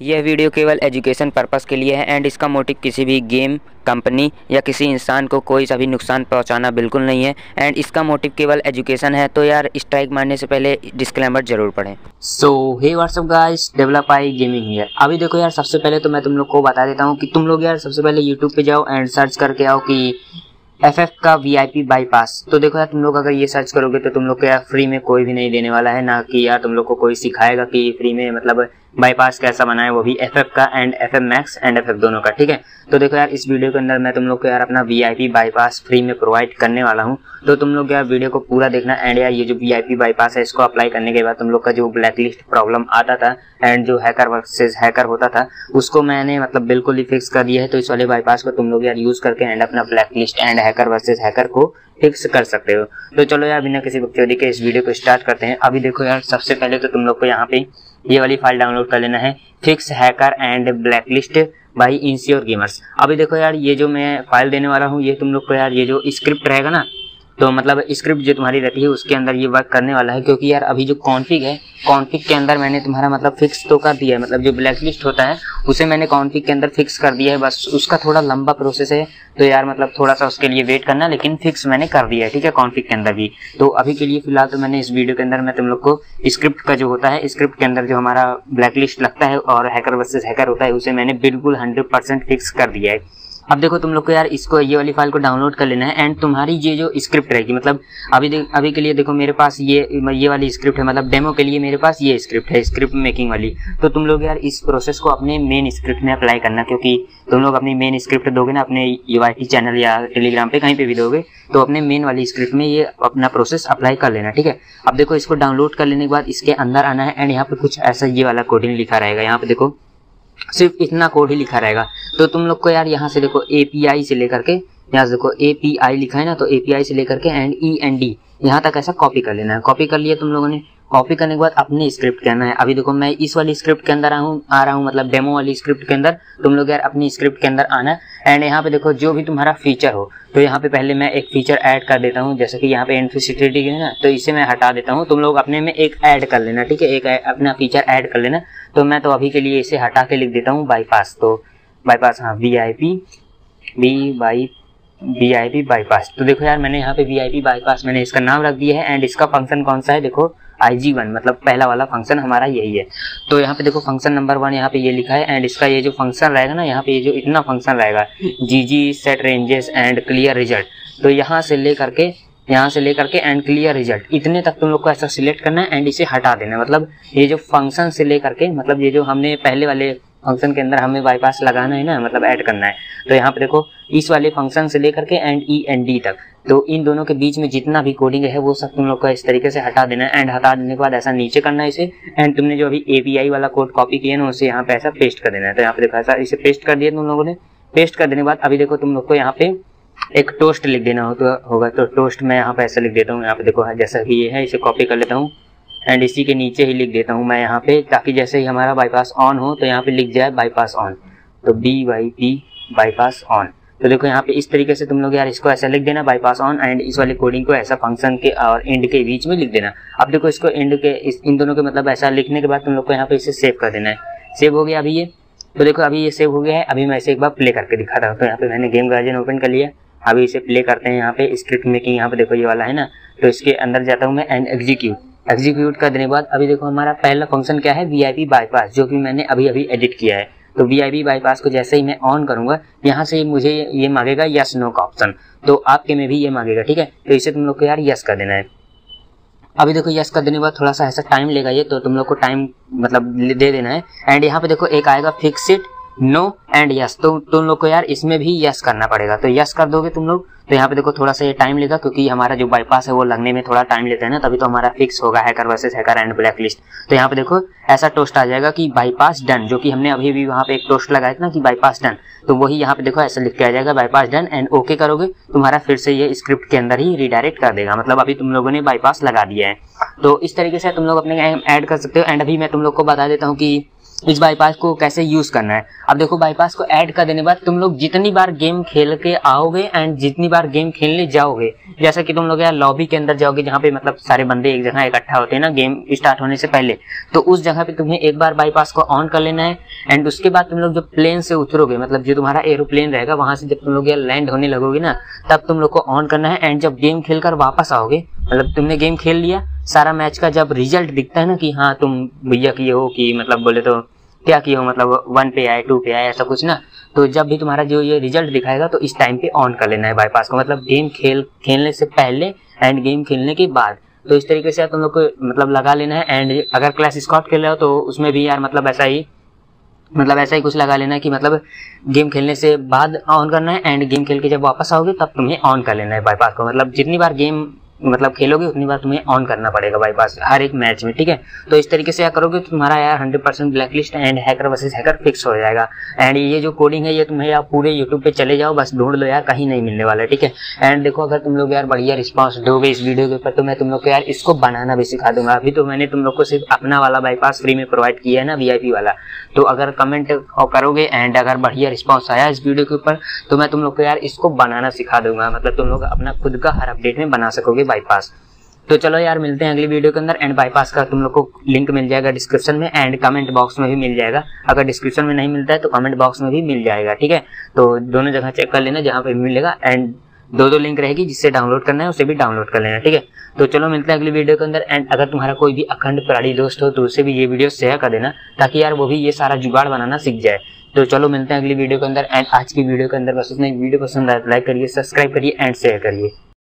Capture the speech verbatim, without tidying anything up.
यह वीडियो केवल education purpose के लिए है एंड इसका मोटिव किसी भी गेम कंपनी या किसी इंसान को कोई सा भी नुकसान पहुंचाना बिल्कुल नहीं है एंड इसका मोटिव केवल एजुकेशन है। तो यार स्ट्राइक मारने से पहले डिस्क्लेमर जरूर पढ़ें। So hey what's up guys, develop I gaming here. अभी देखो यार, सबसे पहले तो मैं तुम लोग को बता देता हूँ कि तुम लोग यार सबसे पहले यूट्यूब पे जाओ एंड सर्च करके आओ कि एफ एफ का वी आई पी बाईपास। तो देखो यार, तुम लोग अगर ये सर्च करोगे तो तुम लोग को यार फ्री में कोई भी नहीं देने वाला है, ना कि यार तुम लोग को कोई सिखाएगा कि फ्री में मतलब बाईपास कैसा बनाए, वो भी एफ एफ का and F F max and F F दोनों का। ठीक है, तो देखो यार, इस वीडियो के अंदर मैं तुम लोग को यार अपना V I P bypass free में प्रोवाइड करने वाला हूँ। तो तुम लोग यार वीडियो को पूरा देखना एंड यार ये जो वी आई पी बाईपास है इसको अप्लाई करने के बाद तुम लोग का जो ब्लैक लिस्ट प्रॉब्लम आता था एंड जो हैकर वर्सेस हैकर होता था उसको मैंने मतलब बिल्कुल ही फिक्स कर दिया है। तो इस वाले बाईपास को तुम लोग यार यूज करके एंड अपना black list and hacker versus hacker को फिक्स कर सकते हो। तो चलो यार, बिना किसी बकचोदी के इस वीडियो को स्टार्ट करते हैं। अभी देखो यार, सबसे पहले तो तुम लोग को यहाँ पे ये वाली फाइल डाउनलोड कर लेना है, fix hacker and black list by ensure gamers. अभी देखो यार, ये जो मैं फाइल देने वाला हूँ ये तुम लोग को यार ये जो स्क्रिप्ट रहेगा ना, तो मतलब स्क्रिप्ट जो तुम्हारी रहती है उसके अंदर ये वर्क करने वाला है। क्योंकि यार अभी जो कॉन्फिग है, कॉन्फिग के अंदर मैंने तुम्हारा मतलब फिक्स तो कर दिया है, मतलब जो ब्लैक लिस्ट होता है उसे मैंने कॉन्फिग के अंदर फिक्स कर दिया है। बस उसका थोड़ा लंबा प्रोसेस है, तो यार मतलब थोड़ा सा उसके लिए वेट करना, लेकिन फिक्स मैंने कर दिया है। ठीक है, कॉन्फिग के अंदर भी। तो अभी के लिए फिलहाल तो मैंने इस वीडियो के अंदर मैं तुम लोग को स्क्रिप्ट का जो होता है, स्क्रिप्ट के अंदर जो हमारा ब्लैक लिस्ट लगता है और हैकर वर्सेस हैकर होता है उसे मैंने बिल्कुल हंड्रेड परसेंट फिक्स कर दिया है। अब देखो तुम लोग को यार इसको ये वाली फाइल को डाउनलोड कर लेना है एंड तुम्हारी ये जो स्क्रिप्ट रहेगी, मतलब अभी अभी के लिए देखो मेरे पास ये ये वाली स्क्रिप्ट है, मतलब डेमो के लिए मेरे पास ये स्क्रिप्ट है, स्क्रिप्ट मेकिंग वाली। तो तुम लोग यार इस प्रोसेस को अपने मेन स्क्रिप्ट में अप्लाई करना, क्योंकि तुम लोग अपनी मेन स्क्रिप्ट दोगे ना अपने यू आई टी चैनल या टेलीग्राम पे कहीं पे भी दोगे, तो अपने मेन वाली स्क्रिप्ट में ये अपना प्रोसेस अप्लाई कर लेना। ठीक है, अब देखो इसको डाउनलोड कर लेने के बाद इसके अंदर आना है एंड यहाँ पे कुछ ऐसा ये वाला कोडिंग लिखा रहेगा। यहाँ पे देखो सिर्फ इतना कोड ही लिखा रहेगा। तो तुम लोग को यार यहाँ से देखो ए पी आई से लेकर के, यहाँ से देखो ए पी आई लिखा है ना, तो ए पी आई से लेकर के एंड ई एन डी यहाँ तक ऐसा कॉपी कर लेना है। कॉपी कर लिया तुम लोगों ने। कॉपी करने के बाद अपने स्क्रिप्ट के आना है। अभी देखो मैं इस वाली स्क्रिप्ट के अंदर आ रहा हूँ, मतलब डेमो वाली स्क्रिप्ट के अंदर। तुम लोग यार अपनी स्क्रिप्ट के अंदर आना एंड यहाँ पे देखो जो भी तुम्हारा फीचर हो, तो यहाँ पे पहले मैं एक फीचर ऐड कर देता हूँ, जैसे कि यहाँ पे इन्फिसिटिलिटी है ना, तो इसे मैं हटा देता हूँ। तुम लोग अपने में एक ऐड कर लेना। ठीक है, एक अपना फीचर ऐड कर लेना। तो मैं तो अभी के लिए इसे हटा के लिख देता हूँ बाईपास। तो बाईपास, हाँ, V I P B by V I P bypass. तो देखो यार, मैंने यहाँ पे वी आई पी बाईपास मैंने इसका नाम रख दिया है एंड इसका फंक्शन कौन सा है, देखो आई जी वन, मतलब पहला वाला फंक्शन हमारा यही है। तो यहाँ पे देखो फंक्शन नंबर वन यहाँ पे ये लिखा है एंड इसका ये जो फंक्शन रहेगा ना, यहाँ पे ये जो इतना फंक्शन रहेगा G G set ranges and clear result, तो यहाँ से ले करके यहाँ से लेकर के एंड क्लियर रिजल्ट, इतने तक तुम लोग को ऐसा सिलेक्ट करना है एंड इसे हटा देना। मतलब ये जो फंक्शन से लेकर के, मतलब ये जो हमने पहले वाले फंक्शन के अंदर हमें बाईपास लगाना है ना, मतलब ऐड करना है, तो यहाँ पे देखो इस वाले फंक्शन से लेकर के एंड ई एन डी तक, तो इन दोनों के बीच में जितना भी कोडिंग है वो सब तुम लोग को इस तरीके से हटा देना है। एंड हटा देने के बाद ऐसा नीचे करना है इसे एंड तुमने जो अभी ए पी आई वाला कोड कॉपी किया ना उसे यहाँ पे ऐसा पेस्ट कर देना है। तो यहाँ पे देखो ऐसा इसे पेस्ट कर दिया तुम लोगों ने। पेस्ट कर देने के बाद अभी देखो तुम लोग को यहाँ पे एक टोस्ट लिख देना हो तो होगा, तो टोस्ट मैं यहाँ पे ऐसा लिख देता हूँ। यहाँ पे देखो जैसा कि ये है, इसे कॉपी कर लेता हूँ एंड इसी के नीचे ही लिख देता हूँ मैं यहाँ पे, ताकि जैसे ही हमारा बाईपास ऑन हो तो यहाँ पे लिख जाए बाईपास ऑन, तो B Y P bypass on. तो देखो यहाँ पे इस तरीके से तुम लोग यार इसको ऐसा लिख देना बाईपास ऑन एंड इस वाली कोडिंग को ऐसा फंक्शन के और एंड के बीच में लिख देना। अब देखो इसको एंड के इस इन दोनों के मतलब ऐसा लिखने के बाद तुम लोग को यहाँ पे इसे सेव कर देना है। सेव हो गया अभी ये, तो देखो अभी ये सेव हो गया है। अभी मैं इसे एक बार प्ले करके दिखाता हूँ। तो यहाँ पे मैंने गेम गार्जियन ओपन कर लिया, अभी इसे प्ले करते हैं। यहाँ पे स्क्रिप्ट मेकिंग, यहाँ पे देखो ये वाला है ना, तो इसके अंदर जाता हूँ मैं एंड एग्जीक्यूट। एग्जीक्यूट कर देने के बाद अभी देखो हमारा पहला फंक्शन क्या है, वी आई पी बाईपास, जो कि मैंने अभी अभी एडिट किया है। तो वी आई पी बाईपास को जैसे ही मैं ऑन करूंगा यहाँ से मुझे ये मांगेगा यस नो का ऑप्शन, तो आपके में भी ये मांगेगा। ठीक है, तो इसे तुम लोग को यार यस कर देना है। अभी देखो यस कर देने के बाद थोड़ा सा ऐसा टाइम लेगा ये, तो तुम लोग को टाइम मतलब दे देना है। एंड यहाँ पे देखो एक आएगा fix it no and yes, तो तुम लोग को यार इसमें भी यस करना पड़ेगा। तो यस कर दोगे तुम लोग, तो यहाँ पे देखो थोड़ा सा ये टाइम लेगा, क्योंकि हमारा जो बाईपास है वो लगने में थोड़ा टाइम लेता है ना, तभी तो हमारा फिक्स होगा hacker versus hacker and black list. तो यहाँ पे देखो ऐसा टोस्ट आ जाएगा कि बाईपास डन, जो कि हमने अभी भी वहाँ पे एक टोस्ट लगाया था ना कि बाईपास डन, तो वही यहाँ पे देखो ऐसा लिख के आ जाएगा बाईपास डन एंड ओके करोगे तुम्हारा फिर से ये स्क्रिप्ट के अंदर ही रिडायरेक्ट कर देगा। मतलब अभी तुम लोगों ने बाईपास लगा दिया है। तो इस तरीके से तुम लोग अपने ऐड कर सकते हो। एंड अभी मैं तुम लोग को बता देता हूँ कि इस बाईपास को कैसे यूज करना है। अब देखो बाईपास को ऐड कर देने के बाद तुम लोग जितनी बार गेम खेल के आओगे एंड जितनी बार गेम खेलने जाओगे, जैसा कि तुम लोग यार लॉबी के अंदर जाओगे जहाँ पे मतलब सारे बंदे एक जगह इकट्ठा होते हैं ना गेम स्टार्ट होने से पहले, तो उस जगह पे तुम्हें एक बार बाईपास को ऑन कर लेना है। एंड उसके बाद तुम लोग जब प्लेन से उतरोगे, मतलब जो तुम्हारा एरोप्लेन रहेगा वहां से जब तुम लोग यार लैंड होने लगोगे ना, तब तुम लोग को ऑन करना है। एंड जब गेम खेल कर वापस आओगे, मतलब तुमने गेम खेल लिया सारा मैच का, जब रिजल्ट दिखता है ना कि हाँ तुम भैया किए हो कि मतलब बोले तो क्या किए हो, मतलब वन पे आए टू पे आए ऐसा कुछ ना, तो जब भी तुम्हारा जो ये रिजल्ट दिखाएगा तो इस टाइम पे ऑन कर लेना है बाईपास को, मतलब गेम खेल खेलने से पहले एंड गेम खेलने के बाद। तो इस तरीके से तुम लोग को मतलब लगा लेना है। एंड अगर क्लैश स्क्वाड खेल रहे हो तो उसमें भी यार मतलब ऐसा ही मतलब ऐसा ही कुछ लगा लेना है कि मतलब गेम खेलने से बाद ऑन करना है एंड गेम खेल के जब वापस आओगे तब तुम्हें ऑन कर लेना है बाईपास को, मतलब जितनी बार गेम मतलब खेलोगे उतनी बार तुम्हें ऑन करना पड़ेगा बाईपास हर एक मैच में, ठीक है। तो इस तरीके से क्या करोगे तो तुम्हारा यार hundred percent blacklist and hacker versus hacker fix हो जाएगा। एंड ये जो कोडिंग है ये तुम्हें यार पूरे यूट्यूब पे चले जाओ, बस ढूंढ लो यार, कहीं नहीं मिलने वाला है, ठीक है। एंड देखो अगर तुम लोग यार बढ़िया रिस्पॉन्स दोगे इस वीडियो के ऊपर तो मैं तुम लोग को यार इसको बनाना भी सिखा दूंगा। अभी तो मैंने तुम लोग को सिर्फ अपना वाला बाईपास फ्री में प्रोवाइड किया है ना, वीआईपी वाला, तो अगर कमेंट करोगे एंड अगर बढ़िया रिस्पॉन्स आया इस वीडियो के ऊपर तो मैं तुम लोग को यार इसको बनाना सिखा दूंगा, मतलब तुम लोग अपना खुद का हर अपडेट में बना सकोगे बाईपास। तो चलो यार मिलते हैं अगली वीडियो के अंदर। एंड बाईपास का तुम लोग को लिंक मिल जाएगा डिस्क्रिप्शन में एंड कमेंट बॉक्स में भी मिल जाएगा। अगर डिस्क्रिप्शन में नहीं मिलता है तो कमेंट बॉक्स में भी मिल जाएगा, ठीक है। तो दोनों जगह चेक कर लेना जहाँ पे भी मिलेगा, एंड दो दो लिंक रहेगी जिससे डाउनलोड करना है उसे भी डाउनलोड कर लेना, ठीक है। तो चलो मिलते हैं अगली वीडियो के अंदर। एंड अगर तुम्हारा कोई भी अखंड प्राणी दोस्त हो तो उसे भी ये वीडियो शेयर कर देना ताकि यार वो भी ये सारा जुगाड़ बनाना सीख जाए। तो चलो मिलते हैं अगली वीडियो के अंदर। एंड आज की वीडियो के अंदर बस उतना ही। वीडियो पसंद आए तो लाइक करिए, सब्सक्राइब करिए एंड शेयर करिए।